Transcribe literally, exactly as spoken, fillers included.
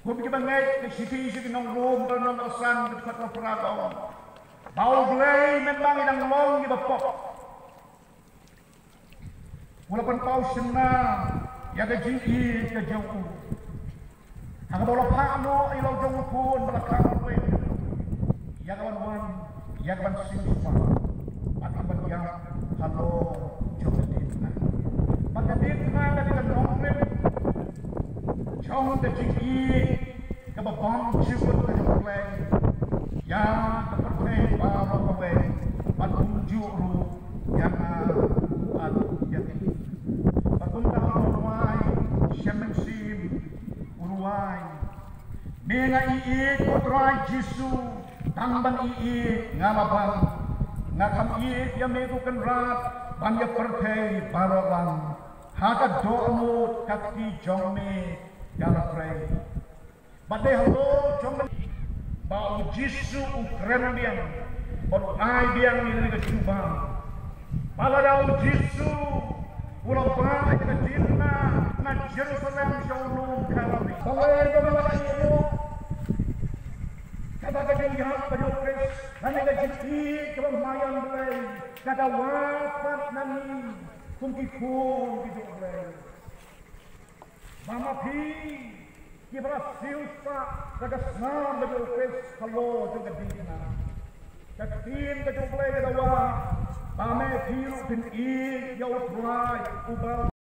Kung gibangai ke siti siti nong room dan nong asan ke dekat peragam. Bau belai memang idang long gibapok. Walaupun kau senang, ya ke jingki ke jauh. Hang bola pakno ilau jauh pun belakang we. Ya kawan wan, ya kawan siapa. Mati bagian halo coba ditna. Maka ditna dari kan nonglen. Jauh ke jingki ke babang ciut ke jauh. Ya kepercaya bawa we. Patung juru yang adu jadi. Patunta uruai, syamsim uruai. Menga ii kotrai Jisu, tangban ii ngalabang. Ngakam ii ya megukan rat, banya pertai barolang. Haka do'mu kaki jongme galapray. Badai halo jongme. Bau Jisu ukren biang, uruai biang ini kecubang. Maladau Jisu. Ulang perang kita dirna na Jerusalem showroom kalami. Bawai bawai itu. Kata kata yang pada Kris, nanti kejadi kemayang boleh. Kata wafat nami kunci pun hidup boleh. Mama pi, kita silpa kata senang pada Kris kalau juga dirna. Ketin kejadian boleh kata wah. Ame piru bin i yau tuai ubal